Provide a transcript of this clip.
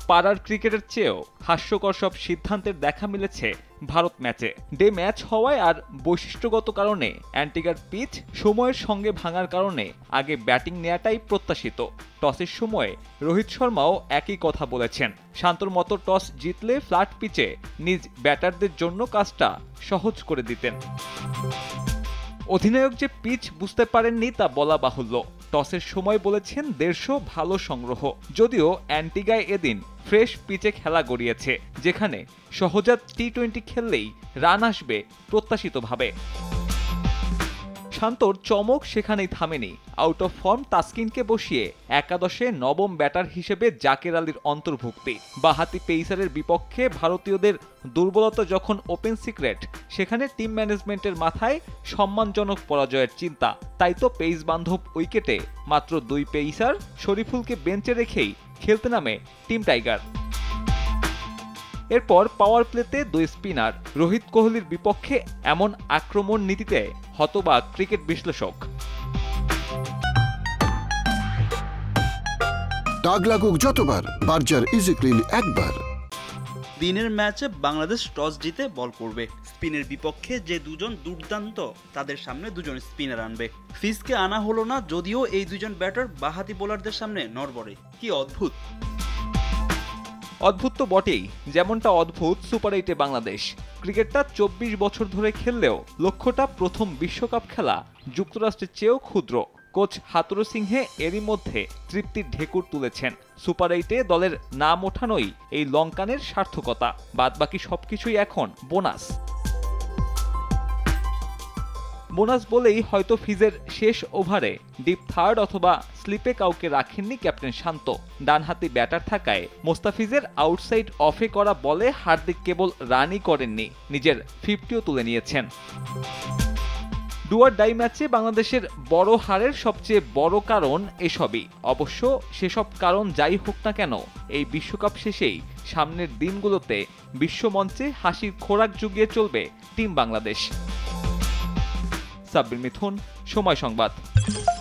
পাড়ার ক্রিকেটের চেয়েও হাস্যকর সব সিদ্ধান্তের দেখা মিলেছে ভারত ম্যাচে। ডে ম্যাচ হওয়ায় আর বৈশিষ্ট্যগত কারণে অ্যান্টিগার পিচ সময়ের সঙ্গে ভাঙার কারণে আগে ব্যাটিং নেওয়াটাই প্রত্যাশিত। টসের সময় রোহিত শর্মাও একই কথা বলেছেন, শান্তর মতো টস জিতলে ফ্ল্যাট পিচে নিজ ব্যাটারদের জন্য কাজটা সহজ করে দিতেন। অধিনায়ক যে পিচ বুঝতে পারেননি তা বলা বাহুল্য। টসের সময় বলেছেন 150 ভালো সংগ্রহ, যদিও অ্যান্টিগায় এদিন ফ্রেশ পিচে খেলা গড়িয়েছে, যেখানে সহজাত টি-20 খেললেই রান আসবে প্রত্যাশিতভাবে। শান্তর চমক সেখানেই থামেনি। আউট অফ ফর্ম তাসকিনকে বসিয়ে একাদশে নবম ব্যাটার হিসেবে জাকের আলীর অন্তর্ভুক্তি। বাঁহাতি পেসারের বিপক্ষে ভারতীয়দের দুর্বলতা যখন ওপেন সিক্রেট, সেখানে টিম ম্যানেজমেন্টের মাথায় সম্মানজনক পরাজয়ের চিন্তা। তাই তো পেস বান্ধব উইকেটে মাত্র 2 পেসার শরীফুলকে বেঞ্চে রেখেই খেলতে নামে টিম টাইগার। এরপর পাওয়ার প্লেতে 2 স্পিনার। রোহিত কোহলির বিপক্ষে এমন আক্রমণ নীতিতে হতবাক ক্রিকেট বিশ্লেষক। দাগ লাগুক যতবার, বার্জার ইজি ক্লিন একবার। দিনের ম্যাচে বাংলাদেশ টস জিতে বল করবে। স্পিনের বিপক্ষে যে দুজন দুর্দান্ত, তাদের সামনে দুজন স্পিনার আনবে। ফিজকে আনা হলো না, যদিও এই দুজন ব্যাটার বাঁহাতি বোলারদের সামনে নড়বড়ে। কি অদ্ভুত! অদ্ভুত তো বটেই, যেমনটা অদ্ভুত সুপার 8-এ বাংলাদেশ। ক্রিকেটটা 24 বছর ধরে খেললেও লক্ষ্যটা প্রথম বিশ্বকাপ খেলা যুক্তরাষ্ট্রের চেয়েও ক্ষুদ্র। কোচ হাতুরু সিংহে এরই মধ্যে তৃপ্তির ঢেকুর তুলেছেন। সুপার 8-এ দলের নাম ওঠানোই এই লঙ্কানের সার্থকতা, বাদবাকি সবকিছুই এখন বোনাস। বোনাস বলেই হয়তো ফিজের শেষ ওভারে ডিপ থার্ড অথবা স্লিপে কাউকে রাখেননি ক্যাপ্টেন শান্ত। ডানহাতি ব্যাটার থাকায় মোস্তাফিজের আউটসাইড অফে করা বলে হার্দিক কেবল রানই করেননি, নিজের 50ও তুলে নিয়েছেন। ডু অর ডাই ম্যাচে বাংলাদেশের বড় হারের সবচেয়ে বড় কারণ এসবই। অবশ্য সেসব কারণ যাই হোক না কেন, এই বিশ্বকাপ শেষেই সামনের দিনগুলোতে বিশ্বমঞ্চে হাসির খোরাক জুগিয়ে চলবে টিম বাংলাদেশ। সাব্বির মিথুন, সময় সংবাদ।